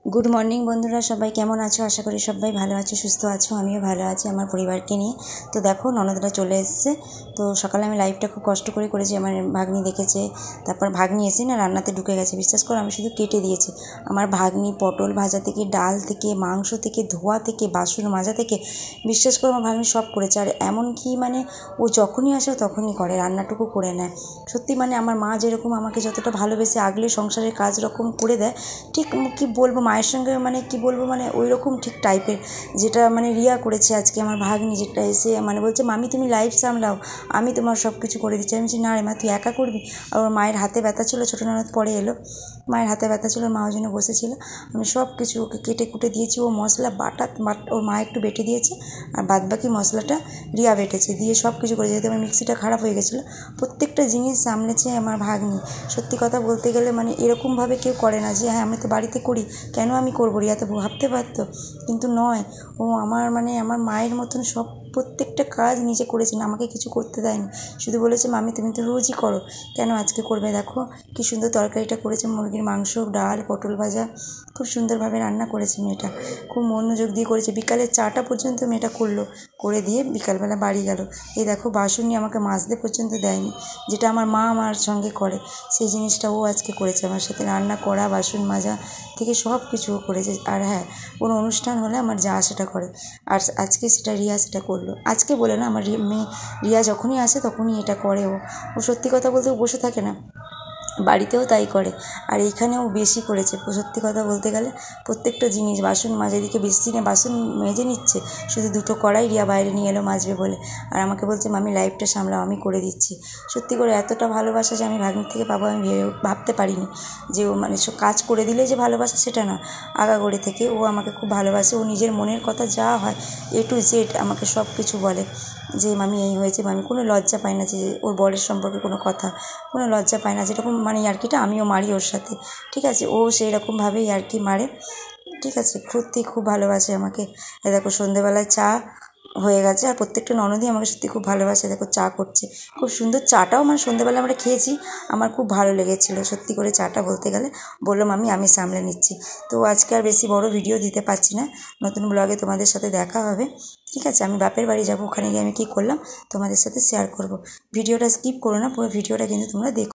Good morning बंधुरा सबाई केमन आछो आशा करी सबाई भालो आछो सुस्थ आछो आमिओ भालो आछि आमार परिवारके निये। तो देखो ननदरा चले एसेছে। तो सकाले आमि लाइभटा खूब कष्ट करे करेछि आमार भाग्नि देखेছে। तारपर भाग्नि एसे ना रान्नाते ढुके गेছে विश्वास करो आमि शुधु केटे दिएछि। आमार भाग्नि पटल भाजा थेके डाल थेके मांस थेके धोया थेके बासन माजा थेके विश्वास करो आमार भाग्नि सब करेছে। আর এমন কি মানে ও যখনই আসে তখনই করে রান্নাটুকু করে নেয়। সত্যি মানে আমার মা যেরকম আমাকে যতটা ভালোবেসে আগলে সংসারের কাজ রকম করে দেয় ঠিক কি বলবো মায়ের সঙ্গে মানে কি বলবো মানে ওই রকম ঠিক টাইপের যেটা মানে রিয়া করেছে আজকে আমার ভাগ্নি যেটা এসে মানে বলছে মামি তুমি লাইফ সামলাও আমি তোমার সব কিছু করে দিচ্ছি। আমি বলছি না রে মা তুই একা করবি। আর ওর মায়ের হাতে ব্যথা ছিল, ছোটো ননদ পরে এলো, মায়ের হাতে ব্যথা ছিল, মা ওই জন্য বসেছিল। আমি সব কিছু ওকে কেটে কুটে দিয়েছি। ও মশলা ওর মা একটু বেটে দিয়েছে আর বাদবাকি মশলাটা রিয়া বেটেছে দিয়ে সব কিছু করেছে। যেহেতু আমার মিক্সিটা খারাপ হয়ে গেছিলো প্রত্যেকটা জিনিস সামলেছে আমার ভাগ্নি। সত্যি কথা বলতে গেলে মানে এরকমভাবে কেউ করে না যে হ্যাঁ আমি তো বাড়িতে করি কেন আমি করবো, রিয়া তো ভাবতে পারতো কিন্তু নয়। ও আমার মানে আমার মায়ের মতন সব প্রত্যেকটা কাজ নিজে করেছে না, আমাকে কিছু করতে দেয়নি। শুধু বলেছে মামি তুমি তো রোজই করো কেন আজকে করবে। দেখো কী সুন্দর তরকারিটা করেছে, মুরগির মাংস ডাল পটল ভাজা খুব সুন্দরভাবে রান্না করেছে মেয়েটা, খুব মনোযোগ দিয়ে করেছে। বিকালের চাটা পর্যন্ত মেয়েটা করলো, করে দিয়ে বিকালবেলা বাড়ি গেল। এই দেখো বাসন নিয়ে আমাকে মাজতে পর্যন্ত দেয়নি, যেটা আমার মা আমার সঙ্গে করে সেই জিনিসটা ও আজকে করেছে আমার সাথে। রান্না করা বাসন মাজা থেকে সব কিছু করেছে। আর হ্যাঁ কোনো অনুষ্ঠান হলে আমার যা সেটা করে, আর আজকে সেটা রিয়া সেটা করলো। আজকে বলে না আমার মেয়ে রিয়া যখনই আসে তখনই এটা করে। ও সত্যি কথা বলতে বসে থাকে না, বাড়িতেও তাই করে আর এইখানেও বেশি করেছে। সত্যি কথা বলতে গেলে প্রত্যেকটা জিনিস বাসন মাজা, এদিকে বেসিনে বাসন মেজে নিচ্ছে, শুধু দুটো কড়াই রিয়া বাইরে নিয়ে এলো মাজবে বলে, আর আমাকে বলছে মামি লাইফটা সামলাও আমি করে দিচ্ছি। সত্যি করে এতটা ভালোবাসা যে আমি ভাগ্নির থেকে পাবো আমি ভাবতে পারিনি যে ও মানে সব কাজ করে দিলে যে ভালোবাসা সেটা না, আগাগোড়ে থেকে ও আমাকে খুব ভালোবাসে। ও নিজের মনের কথা যা হয় A to Z আমাকে সব কিছু বলে যে মামি এই হয়েছে, মামি কোনো লজ্জা পায় না যে ওর বরের সম্পর্কে কোনো কথা, কোনো লজ্জা পায় না। যেরকম মানে ইয়ার্কিটা আমিও মারি ওর সাথে, ঠিক আছে, ও সেই রকমভাবেই ইয়ার্কি মারে, ঠিক আছে। সত্যি খুব ভালোবাসে আমাকে। দেখো সন্ধেবেলায় চা হয়ে গেছে আর প্রত্যেকটা ননদই আমাকে সত্যি খুব ভালোবাসে। দেখো চা করছে খুব সুন্দর, চাটাও মানে সন্ধেবেলা আমরা খেয়েছি, আমার খুব ভালো লেগেছিলো সত্যি করে চাটা বলতে গেলে। বললাম আমি সামলে নিচ্ছি। তো আজকে আর বেশি বড় ভিডিও দিতে পারছি না, নতুন ব্লগে তোমাদের সাথে দেখা হবে, ঠিক আছে। আমি বাপের বাড়ি যাবো, ওখানে গিয়ে আমি কী করলাম তোমাদের সাথে শেয়ার করব। ভিডিওটা স্কিপ করো না, পুরো ভিডিওটা কিন্তু তোমরা দেখো।